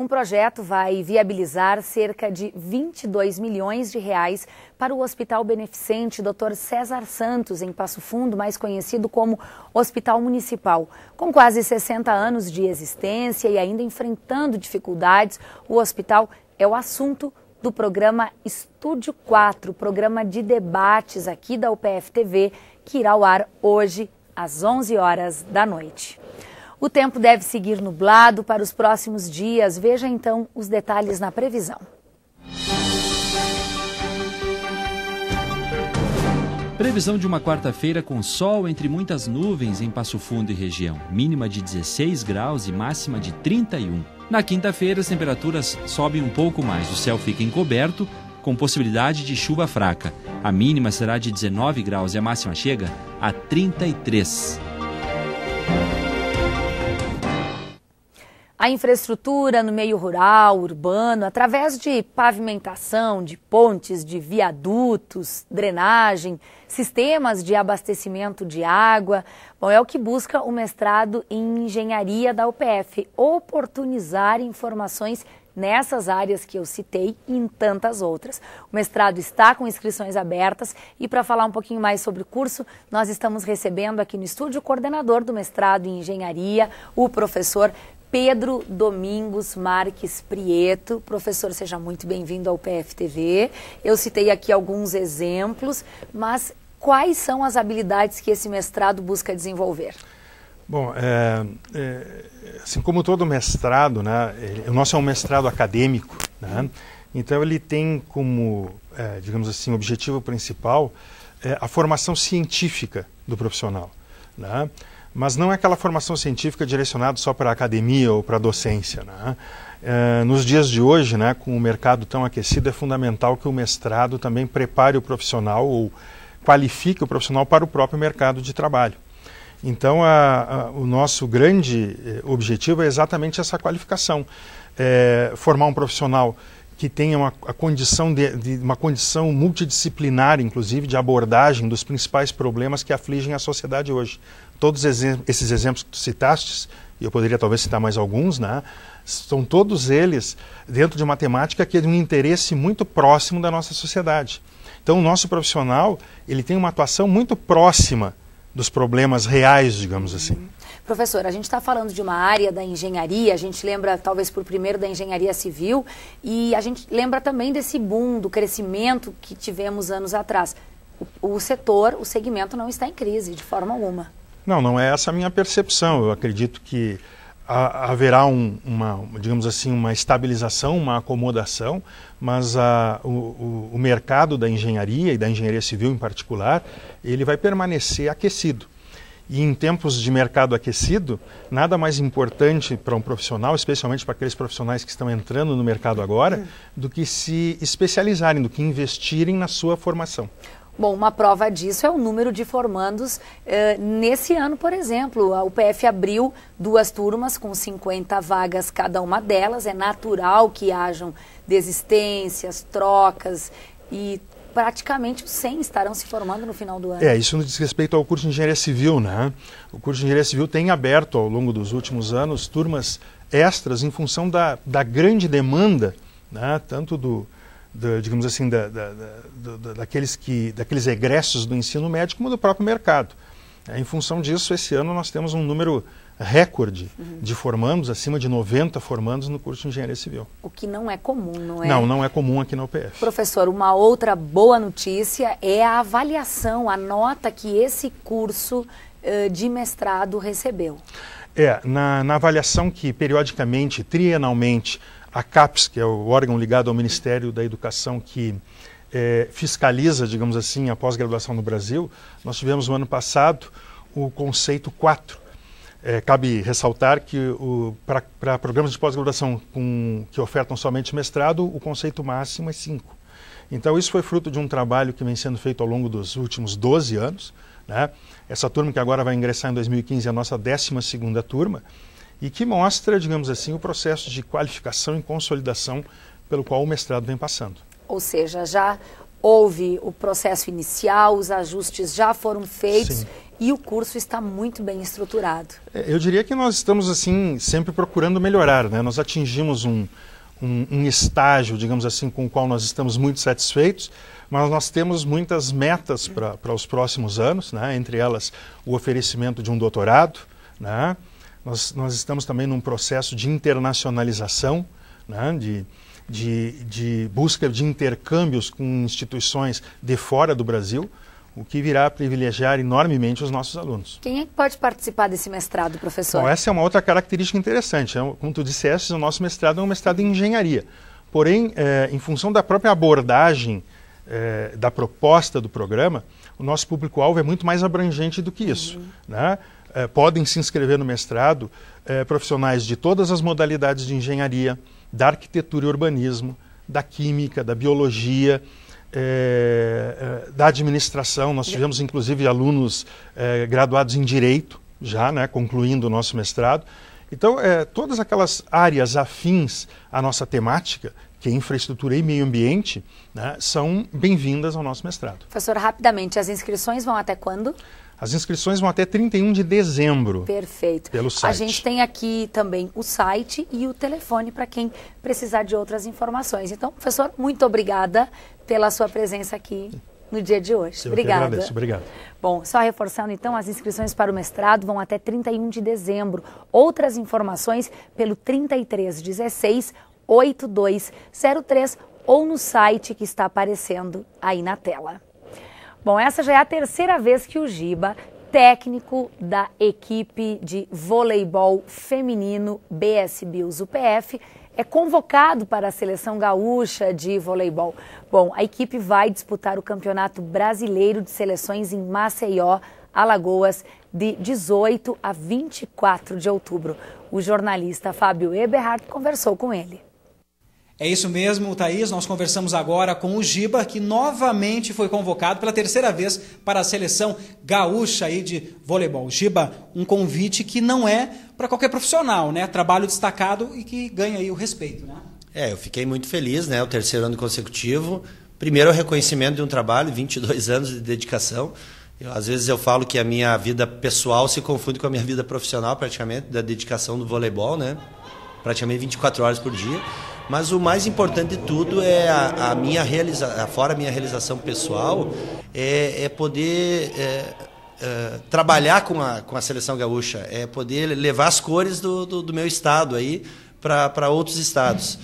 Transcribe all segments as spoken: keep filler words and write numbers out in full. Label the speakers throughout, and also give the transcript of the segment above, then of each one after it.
Speaker 1: projeto vai viabilizar cerca de vinte e dois milhões de reais para o Hospital Beneficente doutor César Santos, em Passo Fundo, mais conhecido como Hospital Municipal. Com quase sessenta anos de existência e ainda enfrentando dificuldades, o hospital é o assunto do programa Estúdio quatro, programa de debates aqui da U P F T V, que irá ao ar hoje às onze horas da noite. O tempo deve seguir nublado para os próximos dias. Veja então os detalhes na previsão.
Speaker 2: Previsão de uma quarta-feira com sol entre muitas nuvens em Passo Fundo e região. Mínima de dezesseis graus e máxima de trinta e um. Na quinta-feira, as temperaturas sobem um pouco mais. O céu fica encoberto, com possibilidade de chuva fraca. A mínima será de dezenove graus e a máxima chega a trinta e três.
Speaker 1: A infraestrutura no meio rural, urbano, através de pavimentação, de pontes, de viadutos, drenagem, sistemas de abastecimento de água, bom, é o que busca o mestrado em engenharia da U P F, oportunizar informações nessas áreas que eu citei e em tantas outras. O mestrado está com inscrições abertas e para falar um pouquinho mais sobre o curso, nós estamos recebendo aqui no estúdio o coordenador do mestrado em engenharia, o professor Pedro Domingos Marques Prieto. Professor, seja muito bem-vindo ao U P F T V. Eu citei aqui alguns exemplos, mas quais são as habilidades que esse mestrado busca desenvolver?
Speaker 3: Bom, é, é, assim como todo mestrado, né, ele, o nosso é um mestrado acadêmico, né, então ele tem como, é, digamos assim, objetivo principal é, a formação científica do profissional, né? Mas não é aquela formação científica direcionada só para a academia ou para a docência, né? É, nos dias de hoje, né, com o mercado tão aquecido, é fundamental que o mestrado também prepare o profissional ou qualifique o profissional para o próprio mercado de trabalho. Então, a, a, o nosso grande eh, objetivo é exatamente essa qualificação, é, formar um profissional que tenha uma, a condição de, de uma condição multidisciplinar, inclusive, de abordagem dos principais problemas que afligem a sociedade hoje. Todos esses exemplos que tu citaste, e eu poderia talvez citar mais alguns, né, são todos eles dentro de uma temática que é de um interesse muito próximo da nossa sociedade. Então, o nosso profissional, ele tem uma atuação muito próxima dos problemas reais, digamos assim.
Speaker 1: Professor, a gente está falando de uma área da engenharia, a gente lembra talvez por primeiro da engenharia civil e a gente lembra também desse boom, do crescimento que tivemos anos atrás. O, o setor, o segmento não está em crise de forma alguma.
Speaker 3: Não, não é essa a minha percepção. Eu acredito que a, haverá um, uma, digamos assim, uma estabilização, uma acomodação, mas a, o, o, o mercado da engenharia e da engenharia civil em particular, ele vai permanecer aquecido. E em tempos de mercado aquecido, nada mais importante para um profissional, especialmente para aqueles profissionais que estão entrando no mercado agora, do que se especializarem, do que investirem na sua formação.
Speaker 1: Bom, uma prova disso é o número de formandos eh, nesse ano, por exemplo. A U P F abriu duas turmas com cinquenta vagas cada uma delas. É natural que hajam desistências, trocas e praticamente os cem estarão se formando no final do ano.
Speaker 3: É, isso diz respeito ao curso de Engenharia Civil, né? O curso de Engenharia Civil tem aberto ao longo dos últimos anos turmas extras em função da, da grande demanda, né? Tanto do, do digamos assim, da, da, da, daqueles, que, daqueles egressos do ensino médio como do próprio mercado. É, em função disso, esse ano nós temos um número recorde uhum. de formandos, acima de noventa formandos no curso de Engenharia Civil.
Speaker 1: O que não é comum, não é?
Speaker 3: Não, não é comum aqui na U P F.
Speaker 1: Professor, uma outra boa notícia é a avaliação, a nota que esse curso uh, de mestrado recebeu.
Speaker 3: É, na, na avaliação que periodicamente, trienalmente, a CAPES, que é o órgão ligado ao Ministério da Educação que é, fiscaliza, digamos assim, a pós-graduação no Brasil, nós tivemos no ano passado o conceito quatro. É, cabe ressaltar que para programas de pós-graduação que ofertam somente mestrado, o conceito máximo é cinco. Então isso foi fruto de um trabalho que vem sendo feito ao longo dos últimos doze anos, né? Essa turma que agora vai ingressar em dois mil e quinze é a nossa décima segunda turma e que mostra, digamos assim, o processo de qualificação e consolidação pelo qual o mestrado vem passando.
Speaker 1: Ou seja, já houve o processo inicial, os ajustes já foram feitos. Sim. E o curso está muito bem estruturado.
Speaker 3: Eu diria que nós estamos assim sempre procurando melhorar, né? Nós atingimos um, um, um estágio, digamos assim, com o qual nós estamos muito satisfeitos, mas nós temos muitas metas para os próximos anos, né? Entre elas o oferecimento de um doutorado, né? Nós, nós estamos também num processo de internacionalização, né? de, de, de busca de intercâmbios com instituições de fora do Brasil, o que virá a privilegiar enormemente os nossos alunos.
Speaker 1: Quem é que pode participar desse mestrado, professor?
Speaker 3: Bom, essa é uma outra característica interessante. Como tu disseste, o nosso mestrado é um mestrado em engenharia. Porém, é, em função da própria abordagem é, da proposta do programa, o nosso público-alvo é muito mais abrangente do que isso. Uhum. Né? É, podem se inscrever no mestrado é, profissionais de todas as modalidades de engenharia, da arquitetura e urbanismo, da química, da biologia, É, é, da administração. Nós tivemos inclusive alunos é, graduados em Direito, já né, concluindo o nosso mestrado. Então, é, todas aquelas áreas afins à nossa temática, que é infraestrutura e meio ambiente, né, são bem-vindas ao nosso mestrado.
Speaker 1: Professor, rapidamente, as inscrições vão até quando?
Speaker 3: As inscrições vão até trinta e um de dezembro.
Speaker 1: Perfeito.
Speaker 3: Pelo site.
Speaker 1: A gente tem aqui também o site e o telefone para quem precisar de outras informações. Então, professor, muito obrigada pela sua presença aqui no dia de hoje.
Speaker 3: Eu
Speaker 1: Obrigada.
Speaker 3: que agradeço. Obrigado.
Speaker 1: Bom, só reforçando então, as inscrições para o mestrado vão até trinta e um de dezembro. Outras informações pelo trinta e três dezesseis, oitenta e dois zero três ou no site que está aparecendo aí na tela. Bom, essa já é a terceira vez que o Giba, técnico da equipe de voleibol feminino B S Bills U P F, é convocado para a seleção gaúcha de voleibol. Bom, a equipe vai disputar o Campeonato Brasileiro de Seleções em Maceió, Alagoas, de dezoito a vinte e quatro de outubro. O jornalista Fábio Eberhard conversou com ele.
Speaker 4: É isso mesmo, Thaís. Nós conversamos agora com o Giba, que novamente foi convocado pela terceira vez para a seleção gaúcha aí de voleibol. Giba, um convite que não é para qualquer profissional, né? Trabalho destacado e que ganha aí o respeito, né?
Speaker 5: É, eu fiquei muito feliz, né? O terceiro ano consecutivo. Primeiro, o reconhecimento de um trabalho, vinte e dois anos de dedicação. Eu, às vezes eu falo que a minha vida pessoal se confunde com a minha vida profissional, praticamente, da dedicação do voleibol, né? Praticamente vinte e quatro horas por dia. Mas o mais importante de tudo é a, a minha realização, fora a minha realização pessoal, é, é poder é, é, trabalhar com a, com a seleção gaúcha, é poder levar as cores do, do, do meu estado aí para outros estados.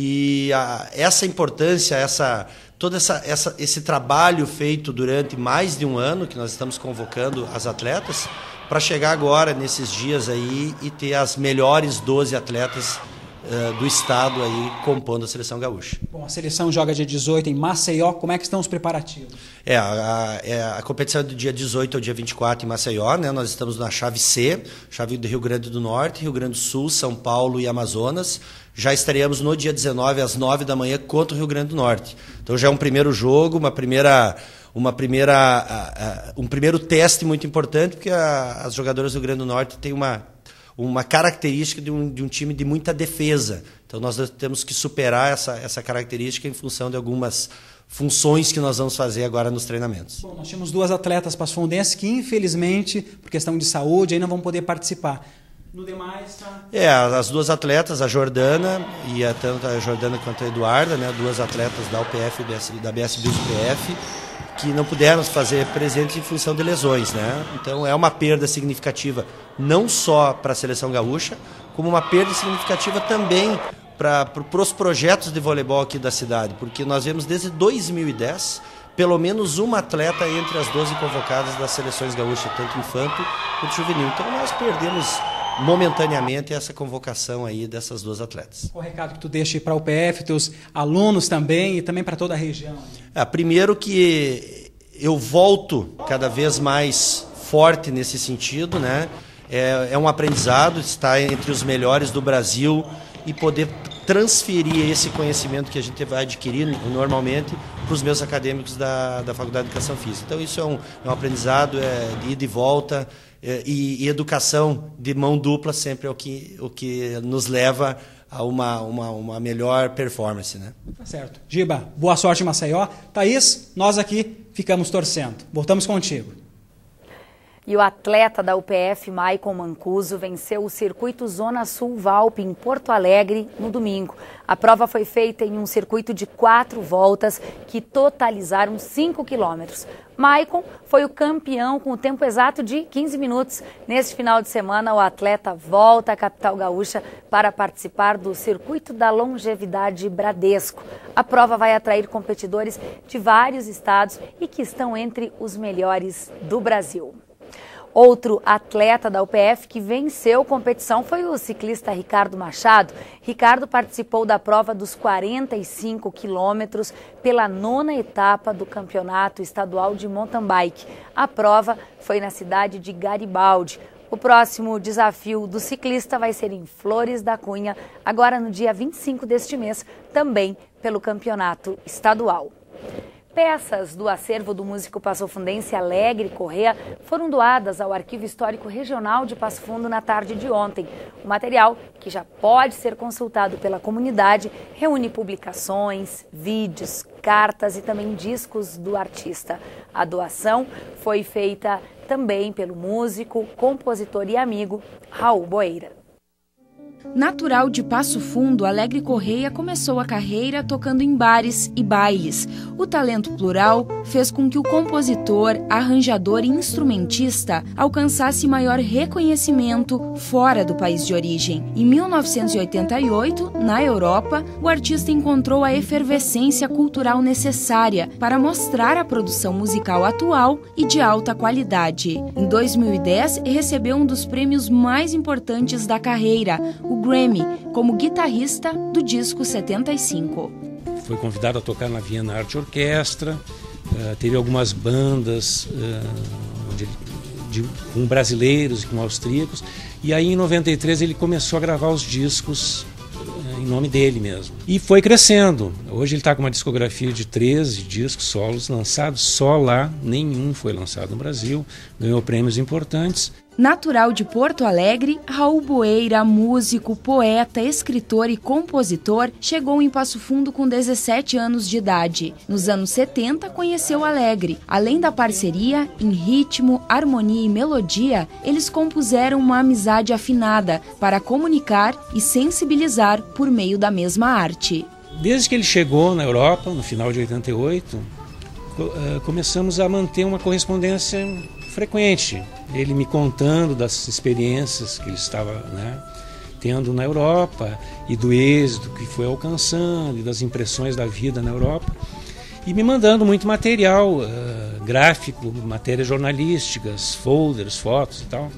Speaker 5: E a, essa importância, essa, todo essa, essa, esse trabalho feito durante mais de um ano, que nós estamos convocando as atletas, para chegar agora nesses dias aí e ter as melhores doze atletas Uh, do estado aí compondo a seleção gaúcha.
Speaker 4: Bom, a seleção joga dia dezoito em Maceió. Como é que estão os preparativos?
Speaker 5: É, a, a, a competição é do dia dezoito ao dia vinte e quatro em Maceió, né? Nós estamos na chave C, chave do Rio Grande do Norte, Rio Grande do Sul, São Paulo e Amazonas. Já estaremos no dia dezenove às nove da manhã contra o Rio Grande do Norte. Então já é um primeiro jogo, uma primeira uma primeira uh, uh, um primeiro teste muito importante, porque a, as jogadoras do Rio Grande do Norte têm uma uma característica de um, de um time de muita defesa. Então nós temos que superar essa, essa característica em função de algumas funções que nós vamos fazer agora nos treinamentos.
Speaker 4: Bom, nós tínhamos duas atletas passafondenses que, infelizmente, por questão de saúde, aí não vão poder participar. No demais, tá?
Speaker 5: É, as duas atletas, a Jordana, e a, tanto a Jordana quanto a Eduarda, né, duas atletas da U P F, da B S Bills U P F, que não puderam se fazer presentes em função de lesões, né? Então é uma perda significativa não só para a seleção gaúcha, como uma perda significativa também para pro, os projetos de voleibol aqui da cidade, porque nós vemos desde dois mil e dez pelo menos uma atleta entre as doze convocadas das seleções gaúchas, tanto infanto quanto juvenil. Então nós perdemos momentaneamente essa convocação aí dessas duas atletas.
Speaker 4: O recado que tu deixa para a U P F, teus alunos também e também para toda a região?
Speaker 5: É, primeiro que eu volto cada vez mais forte nesse sentido, né? É, é um aprendizado estar entre os melhores do Brasil e poder transferir esse conhecimento que a gente vai adquirir normalmente para os meus acadêmicos da, da Faculdade de Educação Física. Então isso é um, é um aprendizado é, de ida e volta. E, e educação de mão dupla sempre é o que, o que nos leva a uma, uma, uma melhor performance, né?
Speaker 4: Tá certo. Giba, boa sorte em Maceió. Thaís, nós aqui ficamos torcendo. Voltamos contigo.
Speaker 1: E o atleta da U P F, Maicon Mancuso, venceu o circuito Zona Sul Valpe em Porto Alegre no domingo. A prova foi feita em um circuito de quatro voltas que totalizaram cinco quilômetros. Maicon foi o campeão com o tempo exato de quinze minutos. Neste final de semana, o atleta volta à capital gaúcha para participar do Circuito da Longevidade Bradesco. A prova vai atrair competidores de vários estados e que estão entre os melhores do Brasil. Outro atleta da U P F que venceu competição foi o ciclista Ricardo Machado. Ricardo participou da prova dos quarenta e cinco quilômetros pela nona etapa do Campeonato Estadual de Mountain Bike. A prova foi na cidade de Garibaldi. O próximo desafio do ciclista vai ser em Flores da Cunha, agora no dia vinte e cinco deste mês, também pelo Campeonato Estadual. Peças do acervo do músico passofundense Alegre Corrêa foram doadas ao Arquivo Histórico Regional de Passo Fundo na tarde de ontem. O material, que já pode ser consultado pela comunidade, reúne publicações, vídeos, cartas e também discos do artista. A doação foi feita também pelo músico, compositor e amigo Raul Boeira.
Speaker 6: Natural de Passo Fundo, Alegre Corrêa começou a carreira tocando em bares e bailes. O talento plural fez com que o compositor, arranjador e instrumentista alcançasse maior reconhecimento fora do país de origem. Em mil novecentos e oitenta e oito, na Europa, o artista encontrou a efervescência cultural necessária para mostrar a produção musical atual e de alta qualidade. Em dois mil e dez, recebeu um dos prêmios mais importantes da carreira, o Grammy, como guitarrista do disco setenta e cinco.
Speaker 7: Foi convidado a tocar na Viena Arte Orquestra, uh, teve algumas bandas uh, de, de, com brasileiros e com austríacos, e aí em noventa e três ele começou a gravar os discos uh, em nome dele mesmo. E foi crescendo. Hoje ele está com uma discografia de treze discos solos lançados só lá, nenhum foi lançado no Brasil, ganhou prêmios importantes.
Speaker 6: Natural de Porto Alegre, Raul Boeira, músico, poeta, escritor e compositor, chegou em Passo Fundo com dezessete anos de idade. Nos anos setenta, conheceu Alegre. Além da parceria, em ritmo, harmonia e melodia, eles compuseram uma amizade afinada para comunicar e sensibilizar por meio da mesma arte.
Speaker 7: Desde que ele chegou na Europa, no final de oitenta e oito, começamos a manter uma correspondência frequente. Ele me contando das experiências que ele estava, né, tendo na Europa e do êxito que foi alcançando e das impressões da vida na Europa, e me mandando muito material uh, gráfico, matérias jornalísticas, folders, fotos e tal.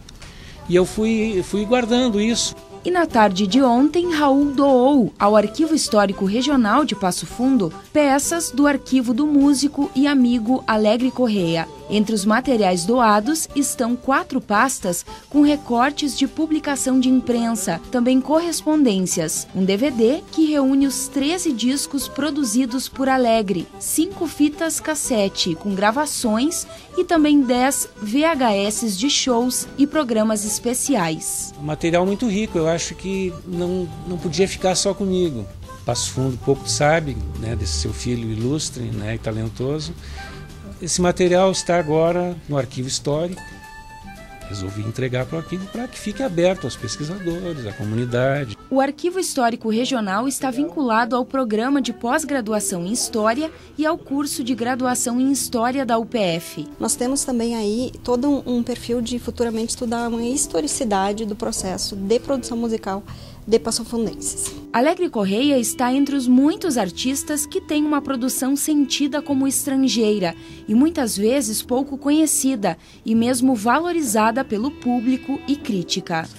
Speaker 7: E eu fui, fui guardando isso.
Speaker 6: E na tarde de ontem, Raul doou ao Arquivo Histórico Regional de Passo Fundo peças do arquivo do músico e amigo Alegre Corrêa. Entre os materiais doados estão quatro pastas com recortes de publicação de imprensa, também correspondências, um D V D que reúne os treze discos produzidos por Alegre, cinco fitas cassete com gravações e também dez V H S de shows e programas especiais.
Speaker 7: Um material muito rico, eu acho que não, não podia ficar só comigo. Passo Fundo pouco sabe, né, desse seu filho ilustre, né, e talentoso. Esse material está agora no Arquivo Histórico. Resolvi entregar para o arquivo para que fique aberto aos pesquisadores, à comunidade.
Speaker 6: O Arquivo Histórico Regional está vinculado ao programa de pós-graduação em História e ao curso de graduação em História da U P F.
Speaker 8: Nós temos também aí todo um, um perfil de futuramente estudar uma historicidade do processo de produção musical de passofundenses.
Speaker 6: Alegre Corrêa está entre os muitos artistas que têm uma produção sentida como estrangeira e muitas vezes pouco conhecida e mesmo valorizada pelo público e crítica.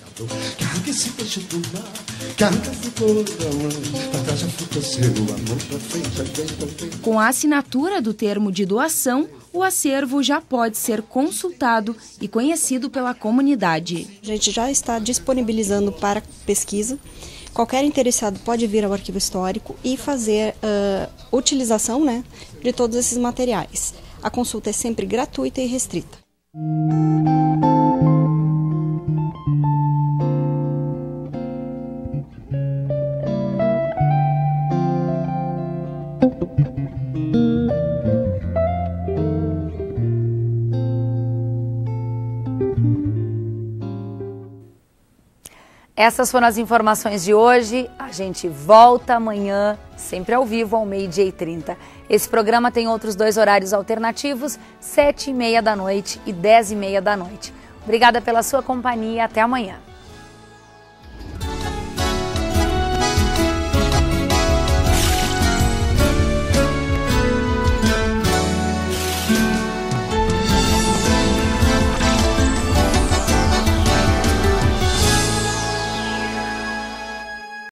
Speaker 6: Com a assinatura do termo de doação, o acervo já pode ser consultado e conhecido pela comunidade.
Speaker 8: A gente já está disponibilizando para pesquisa. Qualquer interessado pode vir ao Arquivo Histórico e fazer uh, utilização, né, de todos esses materiais. A consulta é sempre gratuita e restrita.
Speaker 1: Essas foram as informações de hoje. A gente volta amanhã, sempre ao vivo, ao meio-dia e trinta. Esse programa tem outros dois horários alternativos, sete e meia da noite e dez e meia da noite. Obrigada pela sua companhia. Até amanhã.